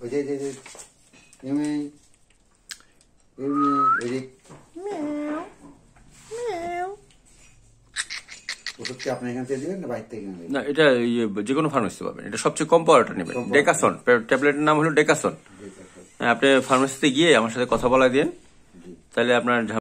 ওই যে ওষুধ কি আপনি এখান থেকে দিবেন না বাইরে থেকে নেবেন? না, এটা যে কোনো ফার্মেসি পাবেন। এটা সবচেয়ে কম পাওয়ারটা নেবেন, ডেকাসন ট্যাবলেটের নাম হলো ডেকাসন। আপনি ফার্মেসিতে গিয়ে আমার সাথে কথা বলা দিন, তাহলে আপনার